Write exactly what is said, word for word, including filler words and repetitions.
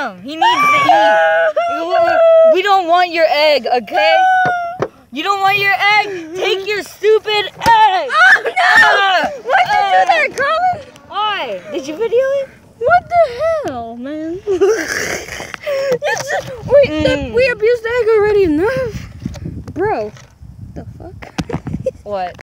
him. He needs to eat. We don't want your egg, okay? You don't want your egg? Take your stupid egg. Oh no! Why'd you do that, Colin? Why? Did you video it? What the hell, man? It's just, wait, Mm. that, we abused the egg already enough. Bro, the fuck? What?